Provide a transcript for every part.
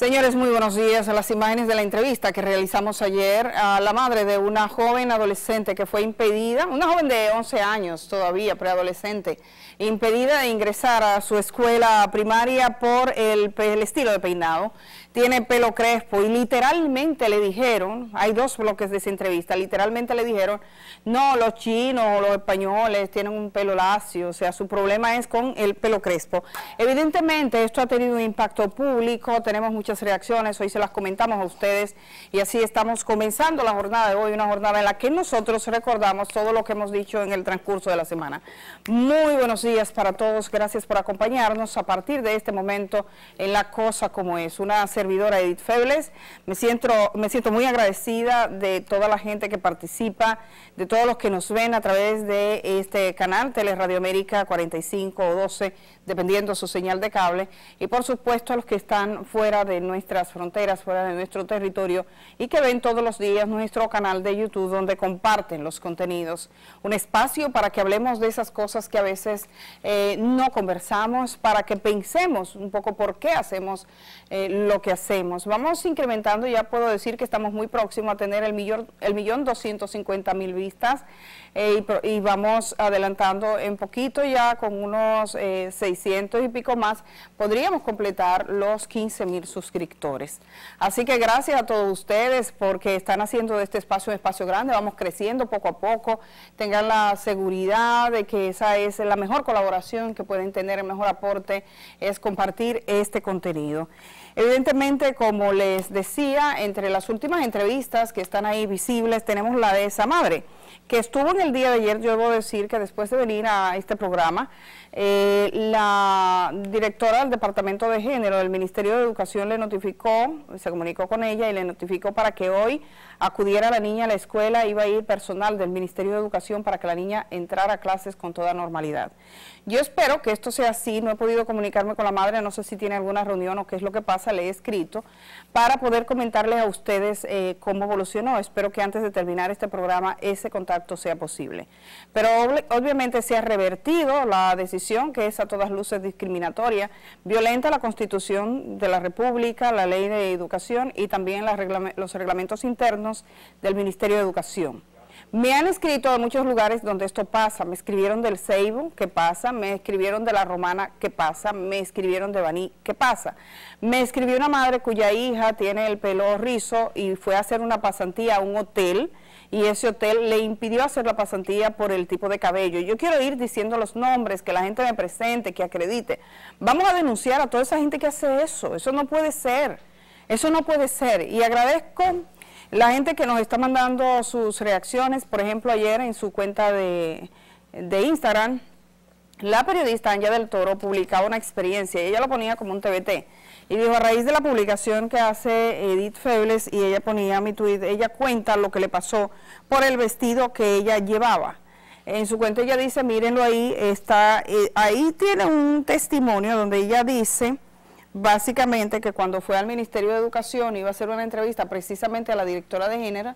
Señores, muy buenos días. A las imágenes de la entrevista que realizamos ayer a la madre de una joven adolescente que fue impedida, una joven de 11 años todavía, preadolescente, impedida de ingresar a su escuela primaria por el estilo de peinado. Tiene pelo crespo y literalmente le dijeron, hay dos bloques de esa entrevista, literalmente le dijeron, no, los chinos o los españoles tienen un pelo lacio, o sea, su problema es con el pelo crespo. Evidentemente esto ha tenido un impacto público, tenemos muchas reacciones, hoy se las comentamos a ustedes y así estamos comenzando la jornada de hoy, una jornada en la que nosotros recordamos todo lo que hemos dicho en el transcurso de la semana. Muy buenos días para todos, gracias por acompañarnos a partir de este momento en La Cosa Como Es. Una servidora Edith Febles, me siento muy agradecida de toda la gente que participa, de todos los que nos ven a través de este canal, Teleradio América 45 o 12, dependiendo su señal de cable, y por supuesto a los que están fuera de nuestras fronteras, fuera de nuestro territorio, y que ven todos los días nuestro canal de YouTube, donde comparten los contenidos. Un espacio para que hablemos de esas cosas que a veces no conversamos, para que pensemos un poco por qué hacemos lo que hacemos. Vamos incrementando, ya puedo decir que estamos muy próximos a tener el 1.250.000 vistas, y vamos adelantando en poquito ya con unos 600 y pico más, podríamos completar los 15.000 suscriptores. Así que gracias a todos ustedes porque están haciendo de este espacio un espacio grande, vamos creciendo poco a poco, tengan la seguridad de que esa es la mejor colaboración que pueden tener, el mejor aporte es compartir este contenido. Evidentemente, como les decía, entre las últimas entrevistas que están ahí visibles, tenemos la de esa madre, que estuvo en el día de ayer. Yo debo decir que después de venir a este programa, la directora del Departamento de Género del Ministerio de Educación le notificó, se comunicó con ella y le notificó para que hoy acudiera la niña a la escuela, iba a ir personal del Ministerio de Educación para que la niña entrara a clases con toda normalidad. Yo espero que esto sea así, no he podido comunicarme con la madre, no sé si tiene alguna reunión o qué es lo que pasa, le he escrito para poder comentarles a ustedes cómo evolucionó. Espero que antes de terminar este programa ese contacto sea posible. Pero obviamente se ha revertido la decisión, que es a todas luces discriminatoria, violenta la Constitución de la República, la Ley de Educación y también los reglamentos internos del Ministerio de Educación. Me han escrito de muchos lugares donde esto pasa, me escribieron del Ceibo, ¿qué pasa? Me escribieron de La Romana, ¿qué pasa? Me escribieron de Baní, ¿qué pasa? Me escribió una madre cuya hija tiene el pelo rizo y fue a hacer una pasantía a un hotel, y ese hotel le impidió hacer la pasantía por el tipo de cabello. Yo quiero ir diciendo los nombres, que la gente me presente, que acredite. Vamos a denunciar a toda esa gente que hace eso, eso no puede ser, eso no puede ser, y agradezco la gente que nos está mandando sus reacciones. Por ejemplo, ayer en su cuenta de Instagram, la periodista Anja del Toro publicaba una experiencia, ella lo ponía como un TBT, y dijo, a raíz de la publicación que hace Edith Febles, y ella ponía mi tuit, ella cuenta lo que le pasó por el vestido que ella llevaba. En su cuenta ella dice, mírenlo ahí, está, ahí tiene un testimonio donde ella dice, básicamente, que cuando fue al Ministerio de Educación iba a hacer una entrevista precisamente a la directora de género,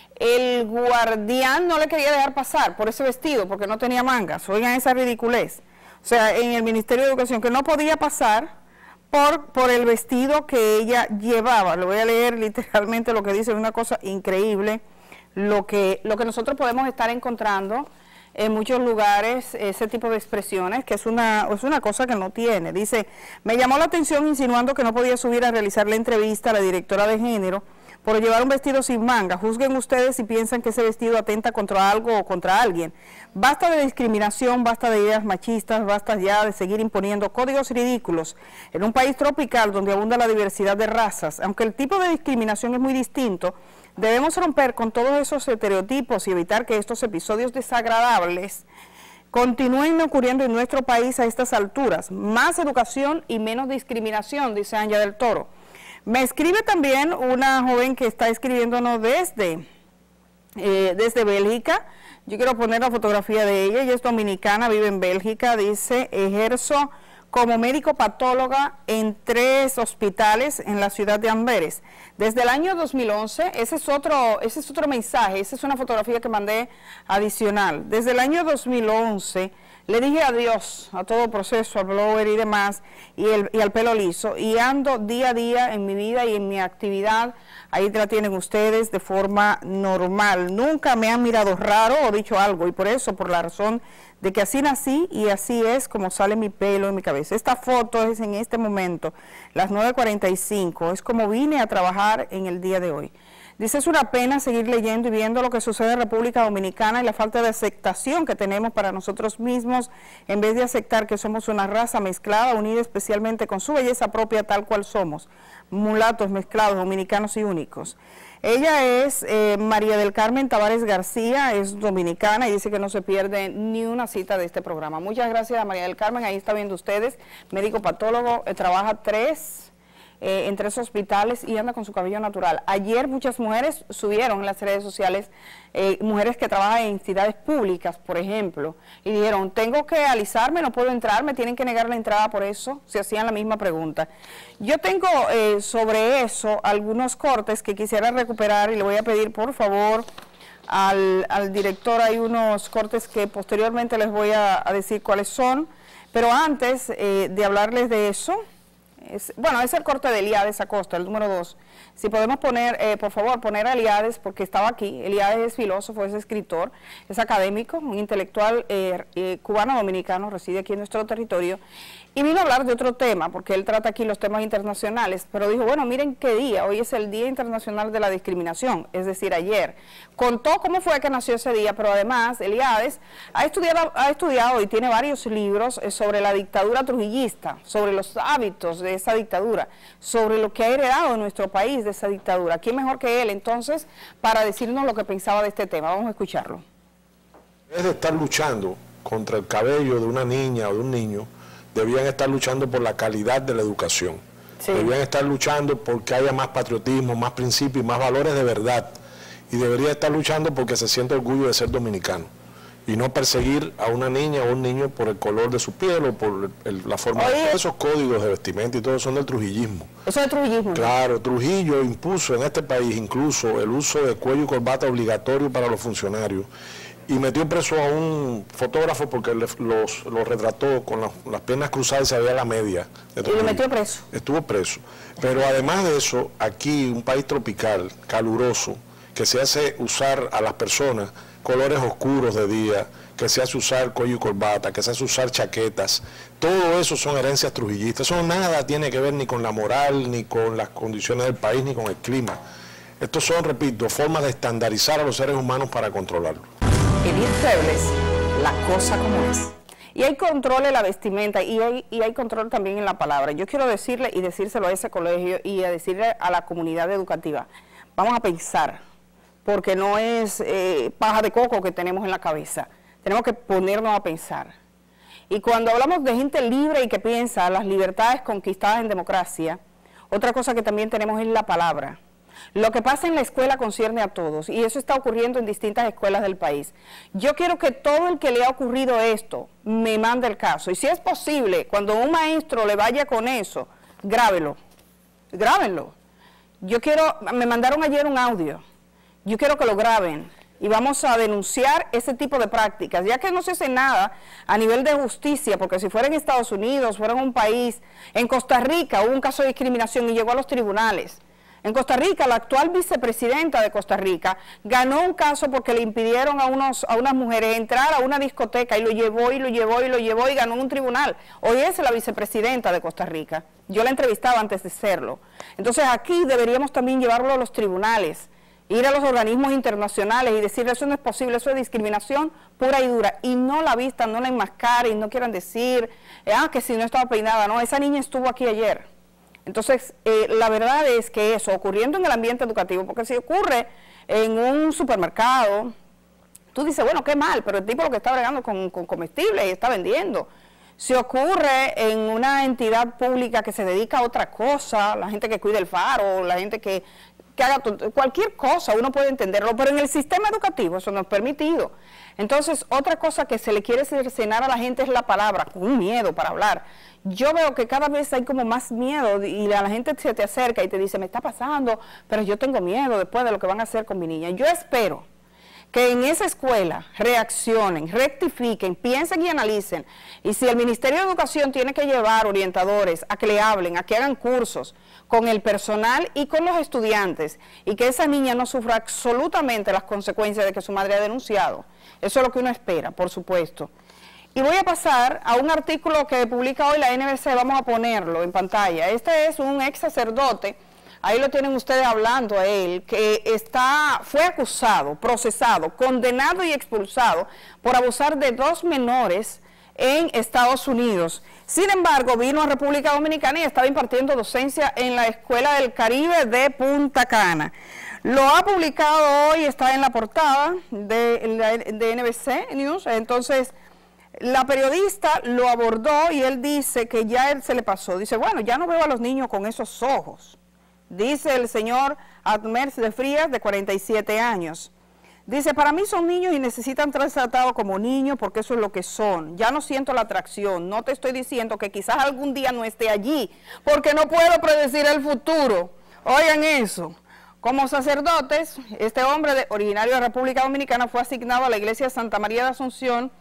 el guardián no le quería dejar pasar por ese vestido porque no tenía mangas. Oigan esa ridiculez. O sea, en el Ministerio de Educación, que no podía pasar por el vestido que ella llevaba. Le voy a leer literalmente lo que dice, una cosa increíble, lo que nosotros podemos estar encontrando en muchos lugares, ese tipo de expresiones, que es una cosa que no tiene. Dice, me llamó la atención insinuando que no podía subir a realizar la entrevista a la directora de género por llevar un vestido sin manga. Juzguen ustedes si piensan que ese vestido atenta contra algo o contra alguien. Basta de discriminación, basta de ideas machistas, basta ya de seguir imponiendo códigos ridículos en un país tropical donde abunda la diversidad de razas. Aunque el tipo de discriminación es muy distinto, debemos romper con todos esos estereotipos y evitar que estos episodios desagradables continúen ocurriendo en nuestro país a estas alturas. Más educación y menos discriminación, dice Anja del Toro. Me escribe también una joven que está escribiéndonos desde Bélgica. Yo quiero poner la fotografía de ella. Ella es dominicana, vive en Bélgica. Dice, ejerzo como médico patóloga en 3 hospitales en la ciudad de Amberes. Desde el año 2011, ese es otro mensaje, esa es una fotografía que mandé adicional. Desde el año 2011 Le dije adiós a todo proceso, al blower y demás, y al pelo liso, y ando día a día en mi vida y en mi actividad. Ahí la tienen ustedes de forma normal. Nunca me han mirado raro o dicho algo, y por eso, por la razón de que así nací y así es como sale mi pelo en mi cabeza. Esta foto es en este momento, las 9:45, es como vine a trabajar en el día de hoy. Dice, es una pena seguir leyendo y viendo lo que sucede en República Dominicana y la falta de aceptación que tenemos para nosotros mismos, en vez de aceptar que somos una raza mezclada, unida especialmente con su belleza propia tal cual somos, mulatos mezclados, dominicanos y únicos. Ella es María del Carmen Tavares García, es dominicana y dice que no se pierde ni una cita de este programa. Muchas gracias a María del Carmen, ahí está viendo ustedes, médico patólogo, trabaja en 3 hospitales y anda con su cabello natural. Ayer muchas mujeres subieron en las redes sociales, mujeres que trabajan en entidades públicas, por ejemplo, y dijeron, tengo que alisarme, no puedo entrar, me tienen que negar la entrada por eso, se hacían la misma pregunta. Yo tengo sobre eso algunos cortes que quisiera recuperar y le voy a pedir por favor al director, hay unos cortes que posteriormente les voy a decir cuáles son, pero antes de hablarles de eso, bueno, es el corte de Eliades Acosta, el número 2. Si podemos poner, por favor, poner a Eliades, porque estaba aquí. Eliades es filósofo, es escritor, es académico, un intelectual cubano-dominicano, reside aquí en nuestro territorio, y vino a hablar de otro tema, porque él trata aquí los temas internacionales, pero dijo, bueno, miren qué día, hoy es el Día Internacional de la Discriminación, es decir, ayer. Contó cómo fue que nació ese día, pero además, Eliades ha estudiado y tiene varios libros sobre la dictadura trujillista, sobre los hábitos de esa dictadura, sobre lo que ha heredado nuestro país de esa dictadura. ¿Quién mejor que él, entonces, para decirnos lo que pensaba de este tema? Vamos a escucharlo. En vez de estar luchando contra el cabello de una niña o de un niño, debían estar luchando por la calidad de la educación. Sí. Debían estar luchando porque haya más patriotismo, más principios y más valores de verdad. Y debería estar luchando porque se siente orgullo de ser dominicano. Y no perseguir a una niña o un niño por el color de su piel o por la forma de esos códigos de vestimenta y todo son del trujillismo. Eso es trujillismo. Claro, Trujillo impuso en este país incluso el uso de cuello y corbata obligatorio para los funcionarios. Y metió preso a un fotógrafo porque los retrató con las piernas cruzadas y se veía la media. ¿Y lo metió preso? Estuvo preso. Pero además de eso, aquí, un país tropical, caluroso, que se hace usar a las personas colores oscuros de día, que se hace usar cuello y corbata, que se hace usar chaquetas, todo eso son herencias trujillistas. Eso nada tiene que ver ni con la moral, ni con las condiciones del país, ni con el clima. Estos son, repito, formas de estandarizar a los seres humanos para controlarlos. Edith Febles, la cosa como es. Y hay control en la vestimenta y hay control también en la palabra. Yo quiero decirle y decírselo a ese colegio y a decirle a la comunidad educativa, vamos a pensar, porque no es paja de coco que tenemos en la cabeza, tenemos que ponernos a pensar. Y cuando hablamos de gente libre y que piensa las libertades conquistadas en democracia, otra cosa que también tenemos es la palabra. Lo que pasa en la escuela concierne a todos y eso está ocurriendo en distintas escuelas del país. Yo quiero que todo el que le ha ocurrido esto me mande el caso y si es posible, cuando un maestro le vaya con eso, grábenlo. Me mandaron ayer un audio, yo quiero que lo graben y vamos a denunciar ese tipo de prácticas, ya que no se hace nada a nivel de justicia, porque si fuera en Estados Unidos, fuera en un país, en Costa Rica hubo un caso de discriminación y llegó a los tribunales. En Costa Rica, la actual vicepresidenta de Costa Rica ganó un caso porque le impidieron a unas mujeres entrar a una discoteca y lo llevó y ganó en un tribunal. Hoy es la vicepresidenta de Costa Rica. Yo la entrevistaba antes de serlo. Entonces aquí deberíamos también llevarlo a los tribunales, ir a los organismos internacionales y decirle eso no es posible, eso es discriminación pura y dura. Y no la vistan, no la enmascaren, no quieran decir, que si no estaba peinada, no, esa niña estuvo aquí ayer. Entonces, la verdad es que eso, ocurriendo en el ambiente educativo, porque si ocurre en un supermercado, tú dices, bueno, qué mal, pero el tipo lo que está bregando con comestibles y está vendiendo. Si ocurre en una entidad pública que se dedica a otra cosa, la gente que cuida el faro, la gente que haga cualquier cosa, uno puede entenderlo, pero en el sistema educativo eso no es permitido. Entonces, otra cosa que se le quiere cercenar a la gente es la palabra, con un miedo para hablar. Yo veo que cada vez hay como más miedo y la gente se te acerca y te dice, me está pasando, pero yo tengo miedo después de lo que van a hacer con mi niña. Yo espero que en esa escuela reaccionen, rectifiquen, piensen y analicen. Y si el Ministerio de Educación tiene que llevar orientadores a que le hablen, a que hagan cursos con el personal y con los estudiantes, y que esa niña no sufra absolutamente las consecuencias de que su madre ha denunciado. Eso es lo que uno espera, por supuesto. Y voy a pasar a un artículo que publica hoy la NBC, vamos a ponerlo en pantalla. Este es un ex sacerdote. Ahí lo tienen ustedes hablando a él, que fue acusado, procesado, condenado y expulsado por abusar de 2 menores en Estados Unidos. Sin embargo, vino a República Dominicana y estaba impartiendo docencia en la Escuela del Caribe de Punta Cana. Lo ha publicado hoy, está en la portada de NBC News. Entonces, la periodista lo abordó y él dice que ya él se le pasó. Dice, bueno, ya no veo a los niños con esos ojos. Dice el señor Admer de Frías, de 47 años. Dice, para mí son niños y necesitan ser tratados como niños porque eso es lo que son. Ya no siento la atracción. No te estoy diciendo que quizás algún día no esté allí, porque no puedo predecir el futuro. Oigan eso. Como sacerdotes, este hombre originario de República Dominicana fue asignado a la iglesia de Santa María de Asunción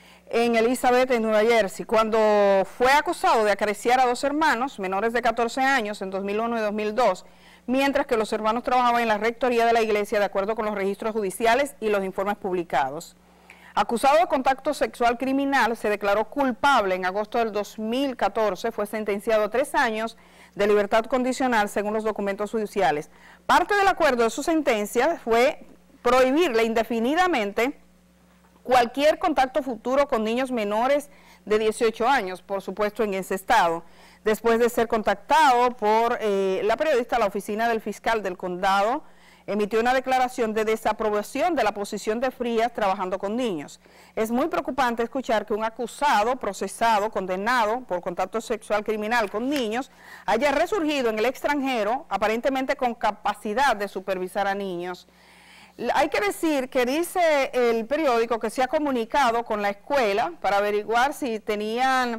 en Elizabeth, en Nueva Jersey, cuando fue acusado de acariciar a 2 hermanos menores de 14 años en 2001 y 2002, mientras que los hermanos trabajaban en la rectoría de la iglesia de acuerdo con los registros judiciales y los informes publicados. Acusado de contacto sexual criminal, se declaró culpable en agosto del 2014, fue sentenciado a 3 años de libertad condicional según los documentos judiciales. Parte del acuerdo de su sentencia fue prohibirle indefinidamente cualquier contacto futuro con niños menores de 18 años, por supuesto en ese estado. Después de ser contactado por la periodista, la oficina del fiscal del condado emitió una declaración de desaprobación de la posición de Frías trabajando con niños. Es muy preocupante escuchar que un acusado, procesado, condenado por contacto sexual criminal con niños, haya resurgido en el extranjero, aparentemente con capacidad de supervisar a niños. Hay que decir que dice el periódico que se ha comunicado con la escuela para averiguar si tenían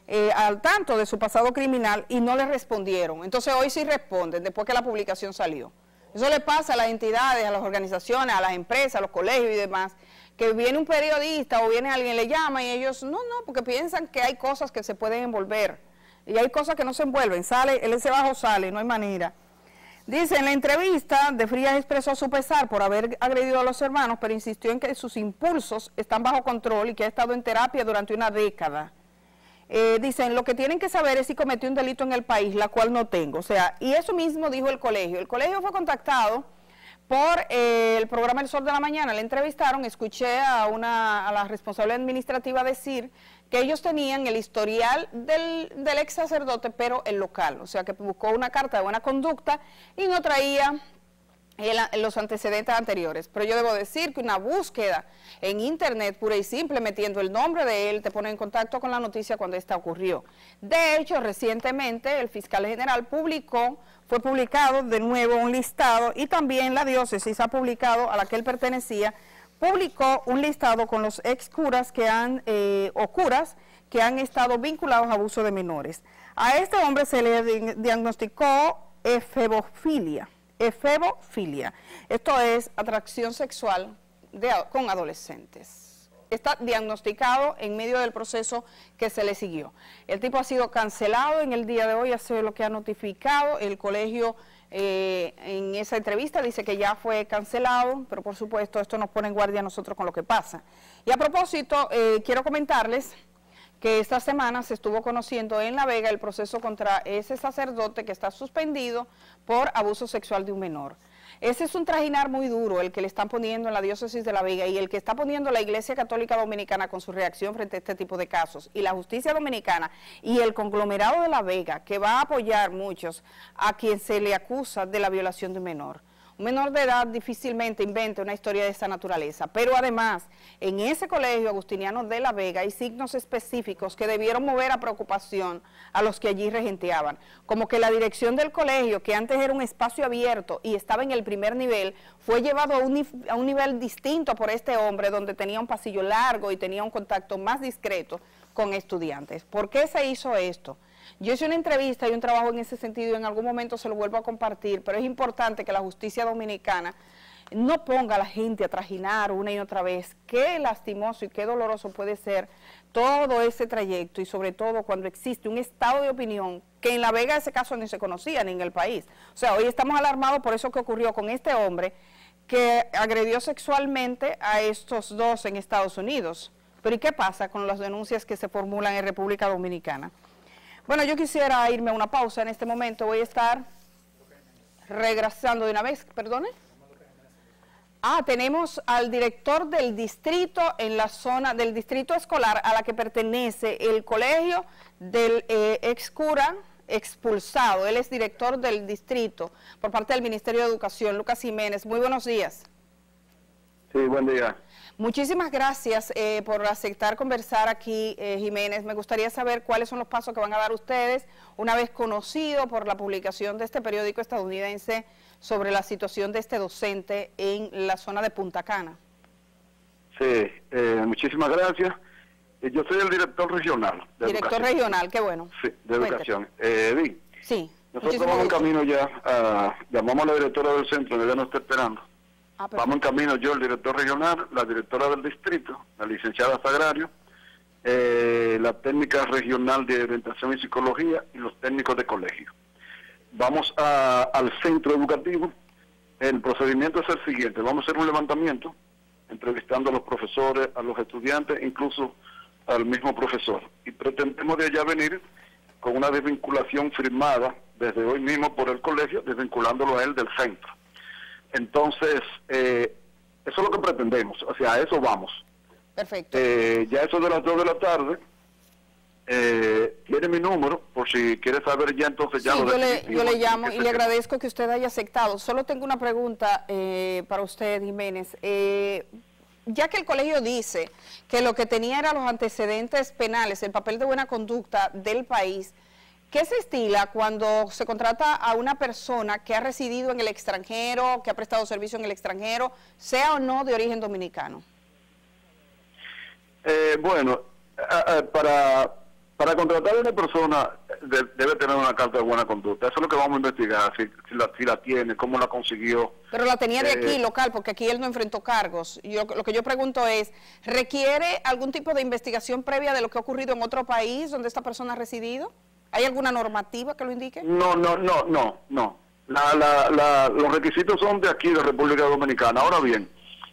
al tanto de su pasado criminal y no le respondieron. Entonces hoy sí responden, después que la publicación salió. Eso le pasa a las entidades, a las organizaciones, a las empresas, a los colegios y demás, que viene un periodista o viene alguien, le llama y ellos, no, porque piensan que hay cosas que se pueden envolver y hay cosas que no se envuelven, sale, ese bajo sale, no hay manera. Dice, en la entrevista, de Frías expresó su pesar por haber agredido a los hermanos, pero insistió en que sus impulsos están bajo control y que ha estado en terapia durante una década. Dicen, lo que tienen que saber es si cometió un delito en el país, la cual no tengo. O sea, y eso mismo dijo el colegio. El colegio fue contactado por el programa El Sol de la Mañana, le entrevistaron, escuché a la responsable administrativa decir que ellos tenían el historial del ex sacerdote, pero el local, o sea que buscó una carta de buena conducta y no traía los antecedentes anteriores. Pero yo debo decir que una búsqueda en internet pura y simple, metiendo el nombre de él, te pone en contacto con la noticia cuando esta ocurrió. De hecho, recientemente el fiscal general fue publicado de nuevo un listado, y también la diócesis ha publicado, a la que él pertenecía, publicó un listado con los ex curas curas que han estado vinculados a abuso de menores. A este hombre se le diagnosticó efebofilia. Esto es atracción sexual con adolescentes. Está diagnosticado en medio del proceso que se le siguió. El tipo ha sido cancelado en el día de hoy, hace lo que ha notificado el colegio. En esa entrevista dice que ya fue cancelado, pero por supuesto esto nos pone en guardia a nosotros con lo que pasa. Y a propósito, quiero comentarles que esta semana se estuvo conociendo en La Vega el proceso contra ese sacerdote que está suspendido por abuso sexual de un menor. Ese es un trajinar muy duro el que le están poniendo en la diócesis de La Vega y el que está poniendo la Iglesia Católica Dominicana con su reacción frente a este tipo de casos. Y la justicia dominicana y el conglomerado de La Vega, que va a apoyar muchos a quien se le acusa de la violación de un menor. Un menor de edad difícilmente inventa una historia de esa naturaleza, pero además, en ese colegio agustiniano de La Vega hay signos específicos que debieron mover a preocupación a los que allí regenteaban, como que la dirección del colegio, que antes era un espacio abierto y estaba en el primer nivel, fue llevado a un nivel distinto por este hombre, donde tenía un pasillo largo y tenía un contacto más discreto con estudiantes. ¿Por qué se hizo esto? Yo hice una entrevista y un trabajo en ese sentido y en algún momento se lo vuelvo a compartir, pero es importante que la justicia dominicana no ponga a la gente a trajinar una y otra vez. Qué lastimoso y qué doloroso puede ser todo ese trayecto, y sobre todo cuando existe un estado de opinión que en La Vega ese caso ni se conocía ni en el país. O sea, hoy estamos alarmados por eso que ocurrió con este hombre que agredió sexualmente a estos dos en Estados Unidos. Pero ¿y qué pasa con las denuncias que se formulan en República Dominicana? Bueno, yo quisiera irme a una pausa en este momento. Voy a estar regresando de una vez, perdone. Tenemos al director del distrito en la zona del distrito escolar a la que pertenece el colegio del ex cura expulsado. Él es director del distrito por parte del Ministerio de Educación, Lucas Jiménez. Muy buenos días. Sí, buen día. Muchísimas gracias por aceptar conversar aquí, Jiménez. Me gustaría saber cuáles son los pasos que van a dar ustedes una vez conocido por la publicación de este periódico estadounidense sobre la situación de este docente en la zona de Punta Cana. Sí, muchísimas gracias. Yo soy el director regional de Director educación. Regional, qué bueno. Sí, de educación. Sí. Nosotros vamos en camino ya, llamamos a la directora del centro, ella nos está esperando. Vamos en camino yo, el director regional, la directora del distrito, la licenciada Sagrario, la técnica regional de orientación y psicología y los técnicos de colegio. Vamos al centro educativo. El procedimiento es el siguiente: vamos a hacer un levantamiento, entrevistando a los profesores, a los estudiantes, incluso al mismo profesor. Y pretendemos de allá venir con una desvinculación firmada desde hoy mismo por el colegio, desvinculándolo a él del centro. Entonces, eso es lo que pretendemos, o sea, a eso vamos. Perfecto. Ya eso de las 2 de la tarde, tiene mi número, por si quiere saber ya, entonces ya lo yo le llamo y le agradezco que usted haya aceptado. Solo tengo una pregunta para usted, Jiménez. Ya que el colegio dice que lo que tenía eran los antecedentes penales, el papel de buena conducta del país, ¿qué se estila cuando se contrata a una persona que ha residido en el extranjero, que ha prestado servicio en el extranjero, sea o no de origen dominicano? Bueno, para contratar a una persona debe tener una carta de buena conducta. Eso es lo que vamos a investigar, si la tiene, cómo la consiguió. Pero la tenía de aquí, local, porque aquí él no enfrentó cargos. Lo que yo pregunto es, ¿requiere algún tipo de investigación previa de lo que ha ocurrido en otro país donde esta persona ha residido? ¿Hay alguna normativa que lo indique? No. Los requisitos son de aquí, de República Dominicana. Ahora bien,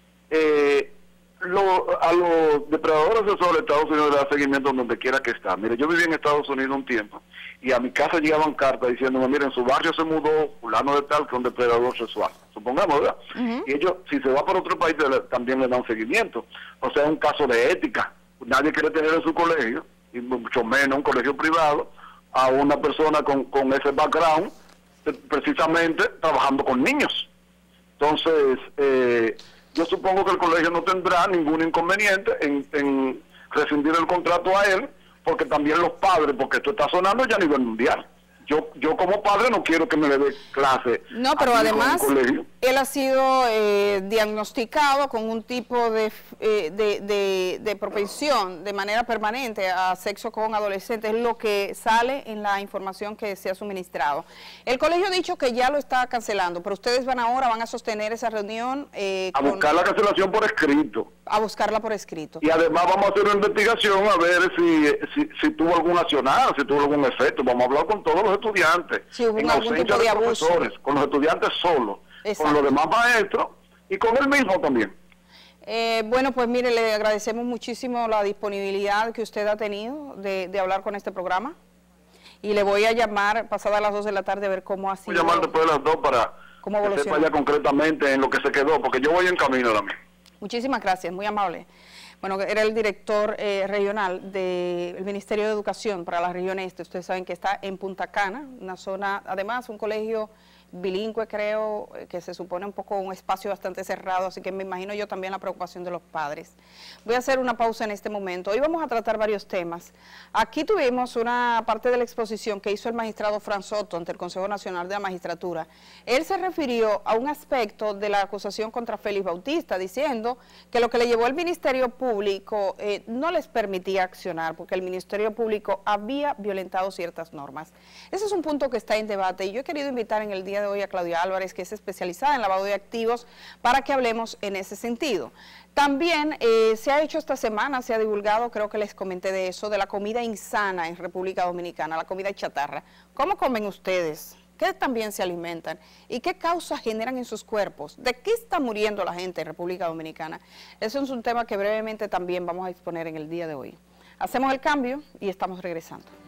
a los depredadores sexuales de Estados Unidos le da seguimiento donde quiera que está. Mire, yo viví en Estados Unidos un tiempo y a mi casa llegaban cartas diciéndome, mire, en su barrio se mudó fulano de tal que es un depredador sexual. Supongamos, ¿verdad? Y ellos, si se va para otro país, también le dan seguimiento. O sea, es un caso de ética. Nadie quiere tener en su colegio, y mucho menos un colegio privado, a una persona con ese background, precisamente trabajando con niños. Entonces, yo supongo que el colegio no tendrá ningún inconveniente en rescindir el contrato a él, porque también los padres, porque esto está sonando ya a nivel mundial. Yo como padre no quiero que me le dé clase. No, pero además él ha sido diagnosticado con un tipo de propensión de manera permanente a sexo con adolescentes, es lo que sale en la información que se ha suministrado. El colegio ha dicho que ya lo está cancelando, pero ustedes van a sostener esa reunión. A buscar la cancelación por escrito. A buscarla por escrito. Y además vamos a hacer una investigación a ver si tuvo algún accionar, si tuvo algún efecto. Vamos a hablar con todos los estudiantes, si hubo algún tipo de abuso, profesores, con los estudiantes solos, con los demás maestros y con él mismo también. Bueno, pues mire, le agradecemos muchísimo la disponibilidad que usted ha tenido de hablar con este programa, y le voy a llamar pasadas las 2 de la tarde a ver cómo ha sido. Voy a llamar después de las 2 para que sepa ya concretamente en lo que se quedó, porque yo voy en camino también. Muchísimas gracias, muy amable. Bueno, era el director regional del Ministerio de Educación para la región este. Ustedes saben que está en Punta Cana, una zona, además un colegio bilingüe, creo, que se supone un poco un espacio bastante cerrado, así que me imagino yo también la preocupación de los padres. Voy a hacer una pausa en este momento. Hoy vamos a tratar varios temas. Aquí tuvimos una parte de la exposición que hizo el magistrado Fran Soto ante el Consejo Nacional de la Magistratura. Él se refirió a un aspecto de la acusación contra Félix Bautista, diciendo que lo que le llevó al Ministerio Público no les permitía accionar, porque el Ministerio Público había violentado ciertas normas. Ese es un punto que está en debate y yo he querido invitar en el día día de hoy a Claudia Álvarez, que es especializada en lavado de activos, para que hablemos en ese sentido. También se ha hecho esta semana, se ha divulgado, creo que les comenté de eso, de la comida insana en República Dominicana, la comida chatarra. ¿Cómo comen ustedes? ¿Qué también se alimentan? ¿Y qué causas generan en sus cuerpos? ¿De qué está muriendo la gente en República Dominicana? Eso es un tema que brevemente también vamos a exponer en el día de hoy. Hacemos el cambio y estamos regresando.